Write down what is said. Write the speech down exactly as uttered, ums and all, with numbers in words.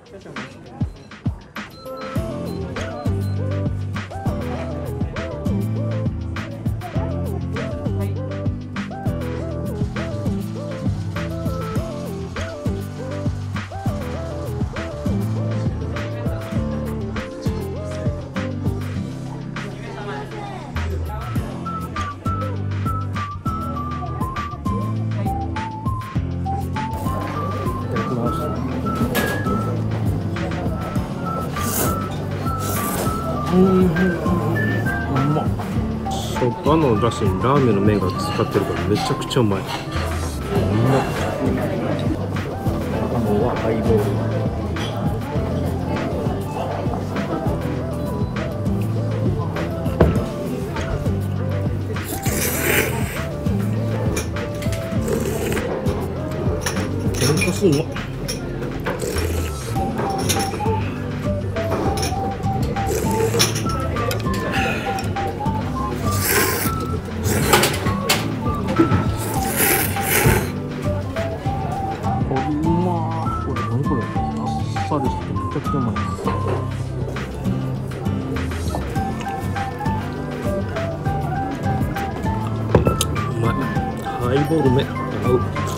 うん、うまっ。そばのだしにラーメンの麺が使ってるからめちゃくちゃうまい。うまっ。卵はハイボール。天かすうまっ。パルしてめちゃくちゃうまい。うまい。ハイボールめ合う。